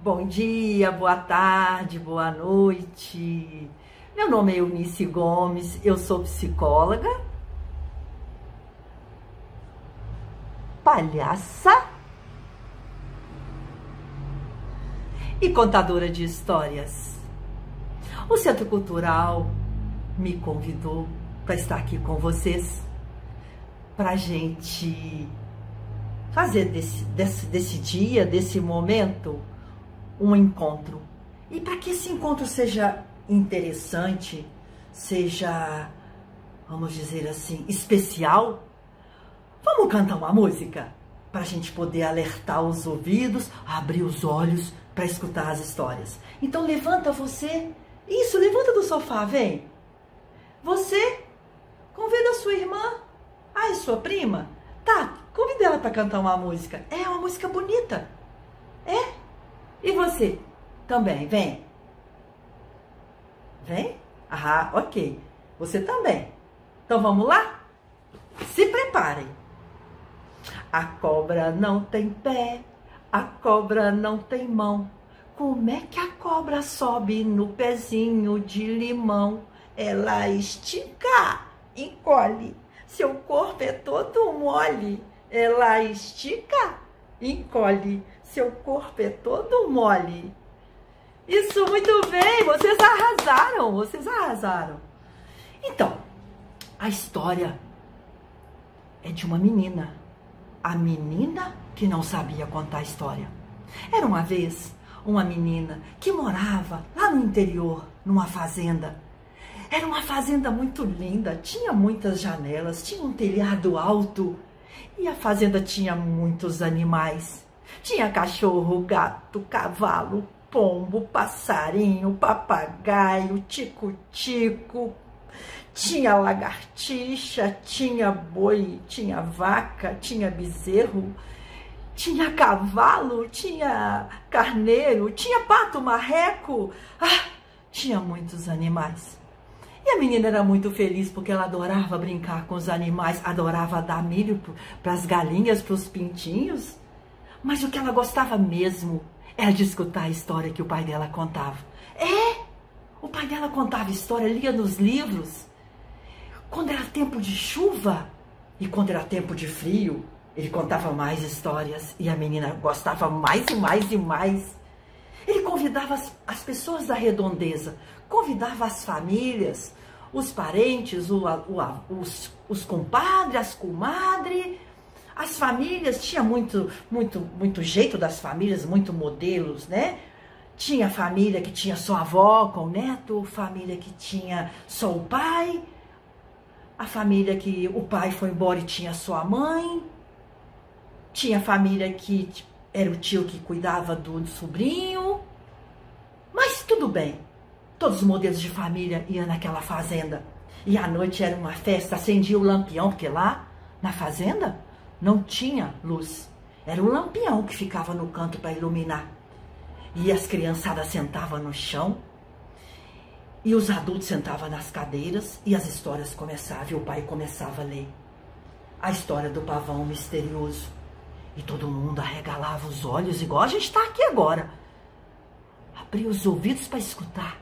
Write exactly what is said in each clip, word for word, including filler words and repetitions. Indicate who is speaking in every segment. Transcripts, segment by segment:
Speaker 1: Bom dia, boa tarde, boa noite. Meu nome é Eunice Gomes, eu sou psicóloga, palhaça e contadora de histórias. O Centro Cultural me convidou para estar aqui com vocês, para a gente fazer desse, desse, desse dia, desse momento, um encontro. E para que esse encontro seja interessante, seja, vamos dizer assim, especial, vamos cantar uma música para a gente poder alertar os ouvidos, abrir os olhos para escutar as histórias. Então levanta você, isso, levanta do sofá, vem. Você, convida a sua irmã, ai, sua prima, tá, convida ela para cantar uma música. É uma música bonita, é? E você também, vem. Vem? Ah, ok. Você também. Então vamos lá? Se preparem. A cobra não tem pé, a cobra não tem mão. Como é que a cobra sobe no pezinho de limão? Ela estica, encolhe. Seu corpo é todo mole. Ela estica, encolhe. Seu corpo é todo mole. Isso, muito bem. Vocês arrasaram. Vocês arrasaram. Então, a história é de uma menina. A menina que não sabia contar história. Era uma vez uma menina que morava lá no interior, numa fazenda. Era uma fazenda muito linda. Tinha muitas janelas, tinha um telhado alto. E a fazenda tinha muitos animais. Tinha cachorro, gato, cavalo, pombo, passarinho, papagaio, tico-tico. Tinha lagartixa, tinha boi, tinha vaca, tinha bezerro, tinha cavalo, tinha carneiro, tinha pato, marreco. Ah, tinha muitos animais. E a menina era muito feliz porque ela adorava brincar com os animais, adorava dar milho para as galinhas, para os pintinhos. Mas o que ela gostava mesmo era de escutar a história que o pai dela contava. É, o pai dela contava história, lia nos livros. Quando era tempo de chuva e quando era tempo de frio, ele contava mais histórias e a menina gostava mais e mais e mais. Ele convidava as, as pessoas da redondeza, convidava as famílias, os parentes, o, o, os, os compadres, as comadres. As famílias, tinha muito, muito, muito jeito das famílias, muito modelos, né? Tinha família que tinha só a avó com o neto, família que tinha só o pai, a família que o pai foi embora e tinha só a mãe, tinha família que era o tio que cuidava do sobrinho, mas tudo bem. Todos os modelos de família iam naquela fazenda. E à noite era uma festa, acendia o lampião, porque lá na fazenda não tinha luz. Era um lampião que ficava no canto para iluminar. E as criançadas sentavam no chão. E os adultos sentavam nas cadeiras. E as histórias começavam. E o pai começava a ler. A história do pavão misterioso. E todo mundo arregalava os olhos, igual a gente está aqui agora. Abria os ouvidos para escutar.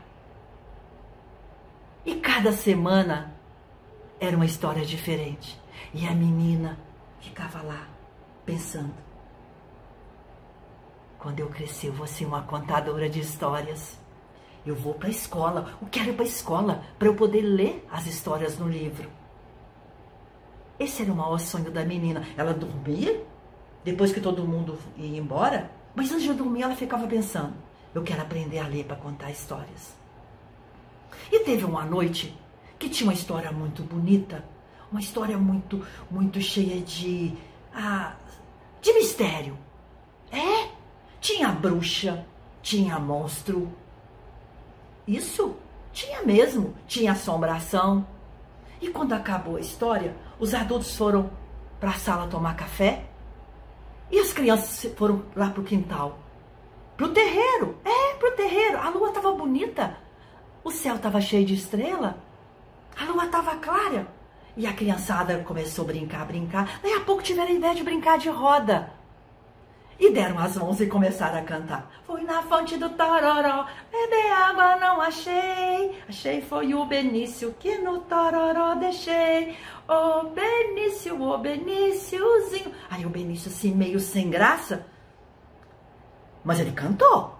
Speaker 1: E cada semana era uma história diferente. E a menina ficava lá, pensando. Quando eu crescer, eu vou ser uma contadora de histórias. Eu vou para a escola. Eu quero ir para a escola para eu poder ler as histórias no livro. Esse era o maior sonho da menina. Ela dormia, depois que todo mundo ia embora. Mas antes de dormir, ela ficava pensando. Eu quero aprender a ler para contar histórias. E teve uma noite que tinha uma história muito bonita. Uma história muito, muito cheia de, ah, de mistério. É, tinha bruxa, tinha monstro. Isso, tinha mesmo, tinha assombração. E quando acabou a história, os adultos foram para a sala tomar café. E as crianças foram lá para o quintal. Para o terreiro, é, para o terreiro. A lua estava bonita, o céu estava cheio de estrela, a lua estava clara. E a criançada começou a brincar, brincar. Daí a pouco tiveram a ideia de brincar de roda. E deram as mãos e começaram a cantar. Fui na fonte do Tororó, beber água não achei. Achei foi o Benício que no Tororó deixei. Ô Benício, ô Beníciozinho. Aí o Benício assim meio sem graça. Mas ele cantou.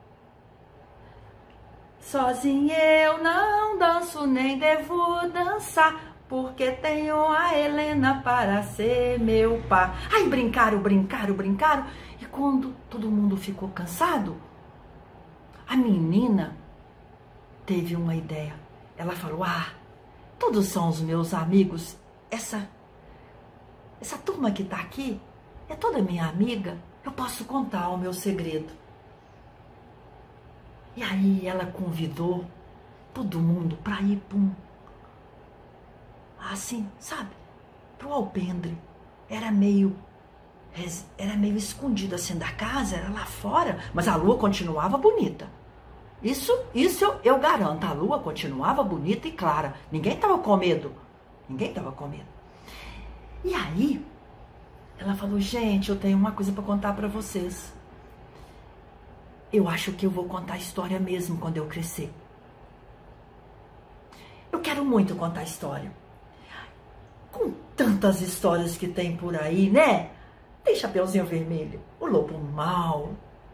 Speaker 1: Sozinho eu não danço nem devo dançar, porque tenho a Helena para ser meu par. Aí brincaram, brincaram, brincaram. E quando todo mundo ficou cansado, a menina teve uma ideia. Ela falou, ah, todos são os meus amigos. Essa, essa turma que tá aqui é toda minha amiga. Eu posso contar o meu segredo. E aí ela convidou todo mundo para ir para um, assim, sabe, pro alpendre. Era meio, era meio escondido assim da casa, era lá fora, mas a lua continuava bonita. Isso, isso eu, eu garanto, a lua continuava bonita e clara. Ninguém tava com medo, ninguém tava com medo. E aí, ela falou, gente, eu tenho uma coisa para contar para vocês. Eu acho que eu vou contar a história mesmo quando eu crescer. Eu quero muito contar a história. Com tantas histórias que tem por aí, né? Tem Chapeuzinho Vermelho, o Lobo Mau,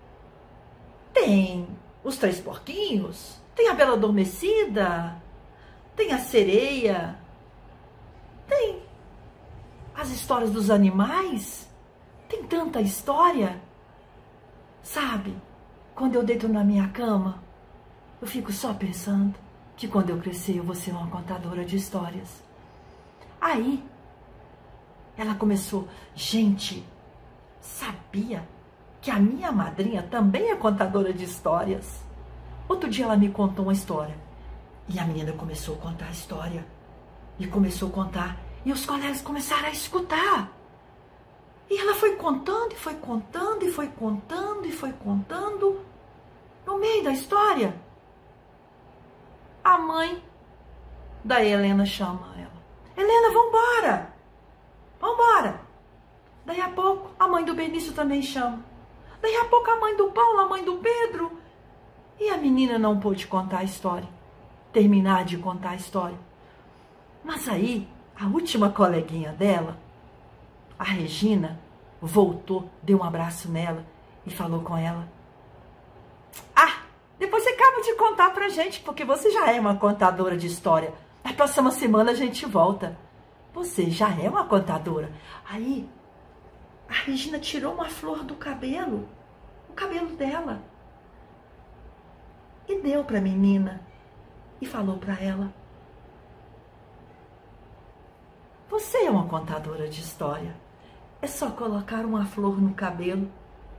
Speaker 1: tem os Três Porquinhos, tem a Bela Adormecida, tem a Sereia, tem as histórias dos animais, tem tanta história, sabe? Quando eu deito na minha cama, eu fico só pensando que quando eu crescer eu vou ser uma contadora de histórias. Aí, ela começou, gente, sabia que a minha madrinha também é contadora de histórias? Outro dia ela me contou uma história, e a menina começou a contar a história, e começou a contar, e os colegas começaram a escutar. E ela foi contando, e foi contando, e foi contando, e foi contando. No meio da história, a mãe da Helena chama ela. Helena, vambora! Vambora! Daí a pouco, a mãe do Benício também chama. Daí a pouco, a mãe do Paulo, a mãe do Pedro. E a menina não pôde contar a história. Terminar de contar a história. Mas aí, a última coleguinha dela, a Regina, voltou, deu um abraço nela e falou com ela. Ah, depois você acaba de contar pra gente, porque você já é uma contadora de história. Na próxima semana a gente volta. Você já é uma contadora. Aí, a Regina tirou uma flor do cabelo, o cabelo dela, e deu pra menina e falou pra ela. Você é uma contadora de história. É só colocar uma flor no cabelo.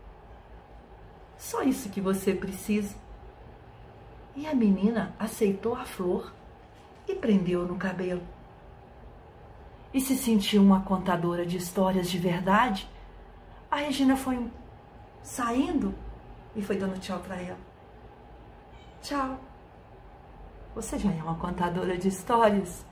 Speaker 1: Só isso que você precisa. E a menina aceitou a flor e prendeu no cabelo. E se sentiu uma contadora de histórias de verdade. A Regina foi saindo e foi dando tchau para ela. Tchau. Você já é uma contadora de histórias?